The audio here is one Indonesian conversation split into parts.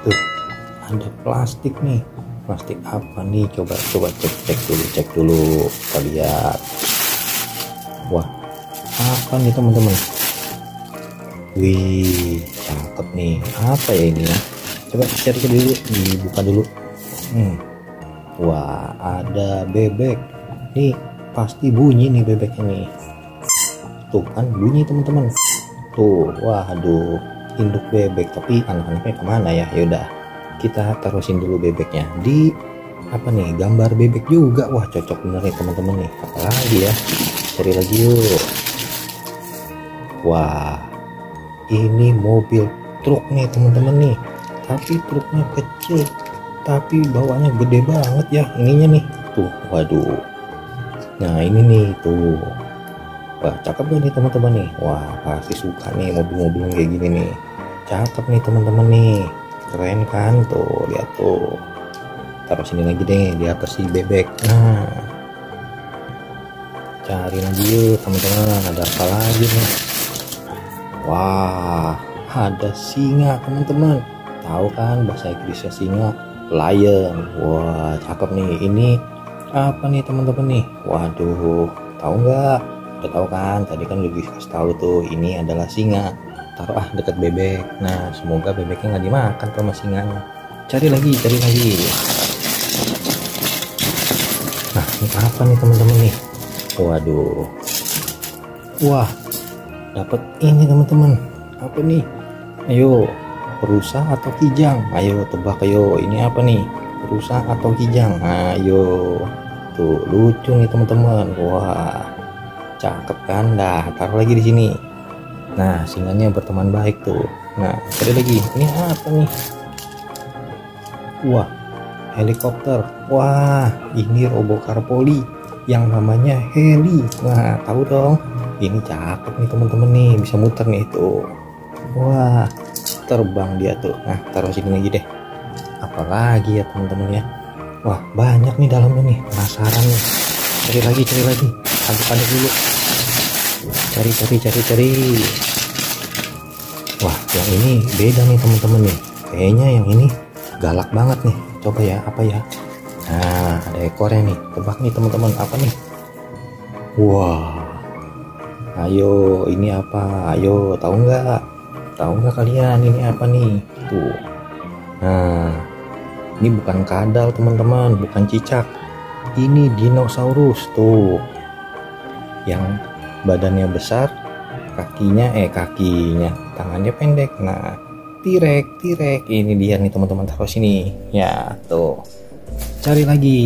Tuh, ada plastik nih. Plastik apa nih? Coba cek dulu. Kita lihat. Wah, apa nih teman-teman? Wih, cakep nih. Apa ya ini ya? Coba cari dulu, dibuka dulu. Wah, ada bebek. Nih, pasti bunyi nih bebeknya nih. Tuh kan bunyi teman-teman. Tuh, waduh, induk bebek. Tapi anak-anaknya kemana ya? Yaudah, kita taruhin dulu bebeknya di apa nih? Gambar bebek juga. Wah, cocok bener nih teman-teman nih. Apalagi ya? Cari lagi yuk. Wah, ini mobil truk nih teman-teman nih. Tapi truknya kecil, tapi bawahnya gede banget ya ininya nih. Tuh, waduh. Nah ini nih tuh. Wah, cakep gak nih teman-teman nih? Wah, pasti suka nih mobil-mobil kayak gini nih. Cakep nih teman-teman nih. Keren kan? Tuh, lihat tuh. Taruh sini lagi deh di atas si bebek. Nah, cari lagi yuk teman-teman. Ada apa lagi nih? Wah, ada singa teman-teman. Tahu kan bahasa Inggrisnya singa? Lion. Wah, cakep nih. Ini apa nih teman-teman nih? Waduh, tahu nggak? Udah tahu kan? Tadi kan udah dikasih tahu tuh. Ini adalah singa. Taruh dekat bebek. Nah, semoga bebeknya nggak dimakan sama singanya. Cari lagi. Nah, ini apa nih teman-teman nih? Waduh. Wah, dapat ini teman-teman. Apa nih? Ayo, rusa atau kijang? Ayo tebak ayo. Ini apa nih? Rusa atau kijang? Ayo. Tuh, lucu nih teman-teman. Wah, cakep kan? Dah, taruh lagi di sini. Nah, singanya berteman baik tuh. Nah, cari lagi. Ini apa nih? Wah, helikopter. Wah, ini Robokarpoli yang namanya Heli. Nah, tahu dong. Ini cakep nih teman-teman nih, bisa muter nih tuh. Wah, terbang dia tuh. Nah, taruh sini lagi deh. Apalagi ya teman-teman ya. Wah, banyak nih dalamnya nih. Penasaran nih. Cari lagi. Aduk dulu. Cari. Wah, yang ini beda nih teman-teman nih. Kayaknya yang ini galak banget nih. Coba ya, apa ya? Nah, ada ekornya nih. Tebak nih teman-teman, apa nih? Wah. Ayo, ini apa? Ayo, tahu nggak kalian ini apa nih? Tuh. Nah, ini bukan kadal teman-teman, bukan cicak. Ini dinosaurus tuh. Yang badannya besar, kakinya, tangannya pendek. Nah, T-Rex. Ini dia nih teman-teman, taruh sini. Ya, tuh. Cari lagi.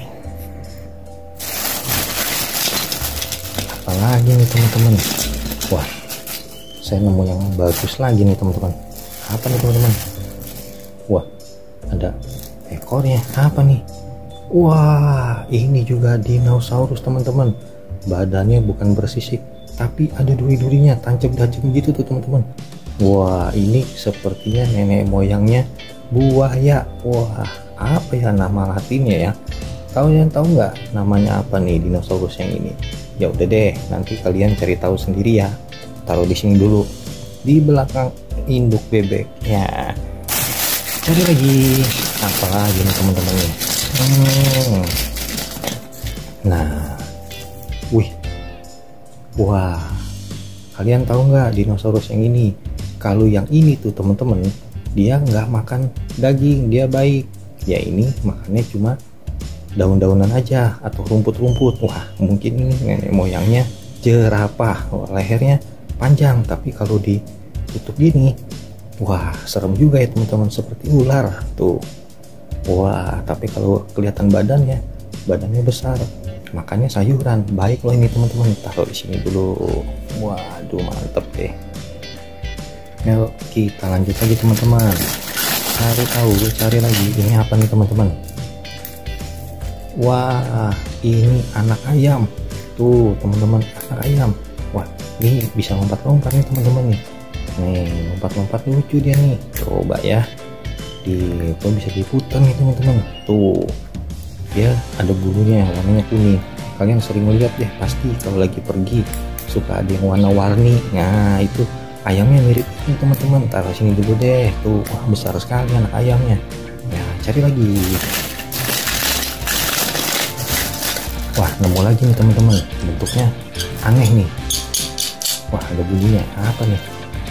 Apalagi nih teman-teman. Wah, saya nemu yang bagus lagi nih teman-teman. Apa nih teman-teman? Wah, ada ekornya. Apa nih? Wah, ini juga dinosaurus teman-teman. Badannya bukan bersisik, tapi ada duri-durinya, tancap-tancap gitu tuh teman-teman. Wah, ini sepertinya nenek moyangnya buaya. Wah, apa ya nama latinnya ya? Kalian tahu nggak namanya apa nih dinosaurus yang ini? Ya udah deh, nanti kalian cari tahu sendiri ya. Taruh di sini dulu, di belakang induk bebek. Ya, cari lagi. Apa lagi nih teman-teman nih? Nah, wah, kalian tahu nggak dinosaurus yang ini? Kalau yang ini tuh teman-teman, dia nggak makan daging, dia baik. Ya ini makannya cuma daun-daunan aja atau rumput-rumput. Wah, mungkin ini nenek moyangnya jerapah. Lehernya panjang, tapi kalau ditutup gini, wah serem juga ya teman-teman, seperti ular tuh. Wah, tapi kalau kelihatan badannya besar, makannya sayuran. Baik loh ini teman-teman. Taruh di sini dulu. Waduh, mantep deh. Yuk kita lanjut lagi teman-teman. Cari lagi. Ini apa nih teman-teman? Wah, ini anak ayam. Tuh teman-teman, anak ayam. Wah, ini bisa lompat-lompat nih teman-teman nih. Nih, lompat-lompat lucu dia nih. Coba ya. Bisa diputar nih teman-teman. Tuh. Dia ada bulunya yang warnanya kuning. Kalian sering lihat deh pasti kalau lagi pergi suka ada yang warna-warni. Nah, itu ayamnya mirip ini teman-teman. Taruh sini dulu deh. Tuh, wah besar sekali anak ayamnya. Ya, cari lagi. Wah, nemu lagi nih teman-teman. Bentuknya aneh nih. Wah, ada bunyinya. Apa nih?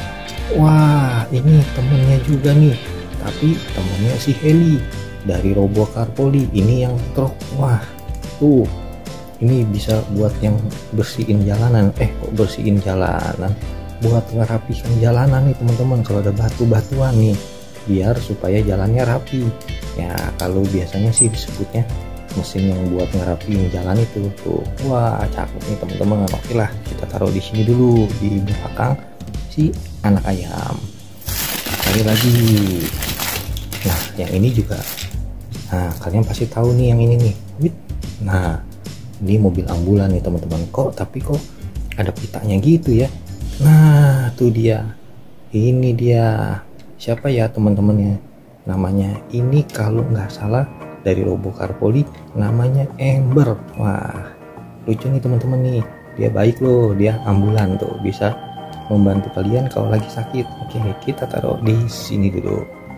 Wah, ini temennya juga nih. Tapi temennya si Heli dari Robocarpoli. Ini yang truk. Wah, tuh. Ini bisa buat yang bersihin jalanan. Kok bersihin jalanan? Buat ngerapikan jalanan nih teman-teman. Kalau ada batu-batuan nih, biar supaya jalannya rapi. Ya, kalau biasanya sih disebutnya mesin yang buat ngerapiin jalan itu tuh. Wah, cakep nih teman-teman. Oke lah, kita taruh di sini dulu di belakang si anak ayam. Cari lagi. Nah, yang ini juga. Nah, kalian pasti tahu nih yang ini nih. Nah, ini mobil ambulan nih teman-teman. Kok ada pitanya gitu ya. Nah, tuh dia. Ini dia. Siapa ya teman-temannya? Namanya ini kalau nggak salah dari Robocarpoli, namanya Ember. Wah, lucu nih teman-teman nih. Dia baik loh, dia ambulan tuh, bisa membantu kalian kalau lagi sakit. Oke, kita taruh di sini dulu.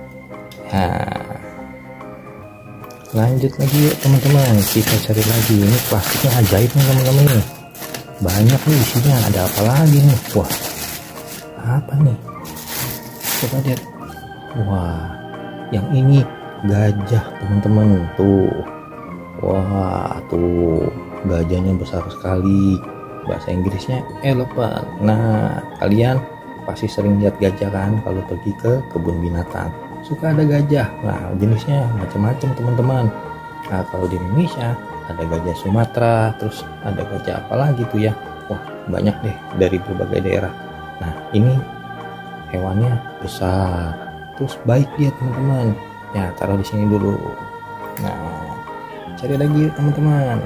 Nah, lanjut lagi yuk teman-teman, kita cari lagi. Ini plastiknya ajaib nih teman-teman nih. Banyak nih di sini. Ada apa lagi nih? Wah, apa nih? Coba lihat. Wah, yang ini gajah teman-teman tuh. Wah, tuh gajahnya besar sekali. Bahasa Inggrisnya elephant. Nah, kalian pasti sering lihat gajah kan kalau pergi ke kebun binatang. Suka ada gajah. Nah, jenisnya macam-macam teman-teman. Nah, kalau di Indonesia ada gajah Sumatera, terus ada gajah apa lagi tuh ya. Wah, banyak deh dari berbagai daerah. Nah, ini hewannya besar, terus baik dia teman-teman. Ya, taruh di sini dulu. Nah, cari lagi teman-teman.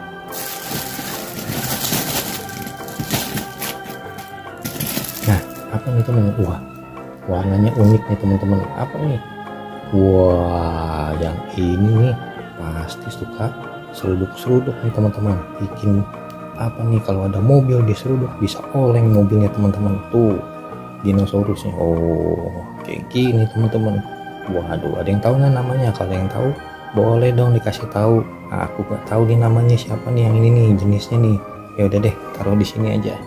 Nah, apa nih teman? Wah, warnanya unik nih teman-teman. Apa nih? Wah, yang ini nih pasti suka seruduk-seruduk nih teman-teman. Bikin apa nih, kalau ada mobil diseruduk bisa oleng mobilnya teman-teman. Tuh dinosaurusnya. Oh, kayak gini teman-teman. Waduh, ada yang tahu nggak namanya? Kalau yang tahu boleh dong dikasih tahu. Nah, aku nggak tahu nih namanya siapa nih yang ini nih, jenisnya nih. Ya udah deh, taruh di sini aja.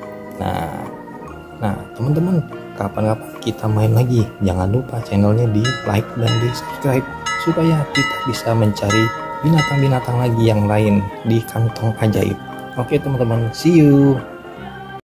Nah teman-teman, kapan-kapan kita main lagi. Jangan lupa channelnya di like dan di subscribe supaya kita bisa mencari binatang-binatang lagi yang lain di kantong ajaib. Oke teman-teman, see you.